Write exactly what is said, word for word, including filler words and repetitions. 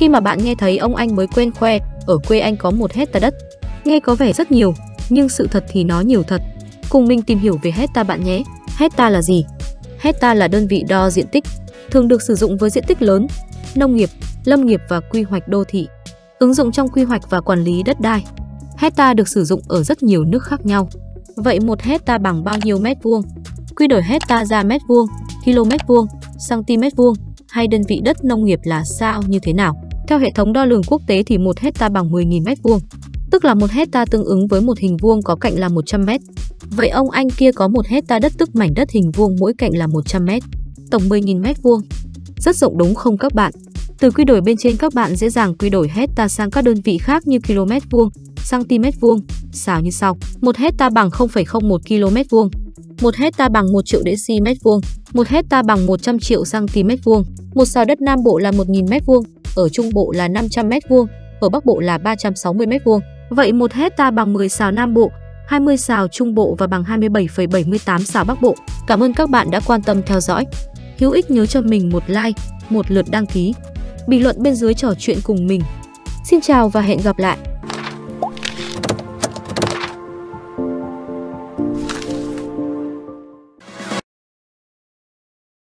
Khi mà bạn nghe thấy ông anh mới quên khoe, ở quê anh có một hecta đất. Nghe có vẻ rất nhiều, nhưng sự thật thì nó nhiều thật. Cùng mình tìm hiểu về hecta bạn nhé. Hecta là gì? Hecta là đơn vị đo diện tích, thường được sử dụng với diện tích lớn, nông nghiệp, lâm nghiệp và quy hoạch đô thị. Ứng dụng trong quy hoạch và quản lý đất đai. Hecta được sử dụng ở rất nhiều nước khác nhau. Vậy một hecta bằng bao nhiêu mét vuông? Quy đổi hecta ra mét vuông, km vuông, cm vuông hay đơn vị đất nông nghiệp là sao như thế nào? Theo hệ thống đo lường quốc tế thì một hecta bằng mười nghìn mét vuông, tức là một hecta tương ứng với một hình vuông có cạnh là một trăm mét. Vậy ông anh kia có một hecta đất tức mảnh đất hình vuông mỗi cạnh là một trăm mét, tổng mười nghìn mét vuông. Rất rộng đúng không các bạn? Từ quy đổi bên trên các bạn dễ dàng quy đổi hecta sang các đơn vị khác như km vuông, cm vuông, xào như sau. một hecta bằng không phẩy không một km vuông, một hecta bằng một triệu deci mét vuông, một hecta bằng một trăm triệu cm vuông. Một sào đất Nam Bộ là một nghìn mét vuông, ở Trung Bộ là năm trăm mét vuông, ở Bắc Bộ là ba trăm sáu mươi mét vuông. Vậy một hecta bằng mười sào Nam Bộ, hai mươi sào Trung Bộ và bằng hai mươi bảy phẩy bảy mươi tám sào Bắc Bộ. Cảm ơn các bạn đã quan tâm theo dõi. Hữu ích nhớ cho mình một like, một lượt đăng ký, bình luận bên dưới trò chuyện cùng mình. Xin chào và hẹn gặp lại.